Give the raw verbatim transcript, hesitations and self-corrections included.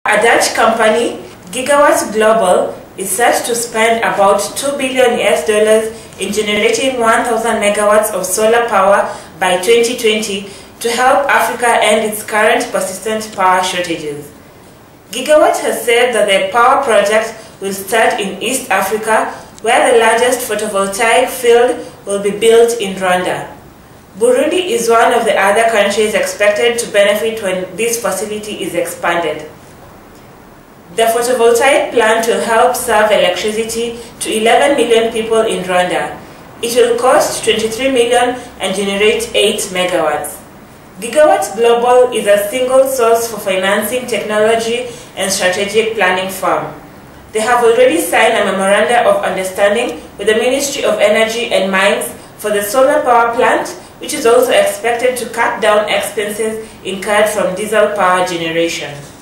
A Dutch company, Gigawatt Global, is set to spend about two billion U S dollars in generating one thousand megawatts of solar power by twenty twenty to help Africa end its current persistent power shortages. Gigawatt has said that their power project will start in East Africa, where the largest photovoltaic field will be built in Rwanda. Burundi is one of the other countries expected to benefit when this facility is expanded. The photovoltaic plant will help serve electricity to eleven million people in Rwanda. It will cost twenty-three million dollars and generate eight megawatts. Gigawatt Global is a single source for financing, technology, and strategic planning firm. They have already signed a memorandum of understanding with the Ministry of Energy and Mines for the solar power plant, which is also expected to cut down expenses incurred from diesel power generation.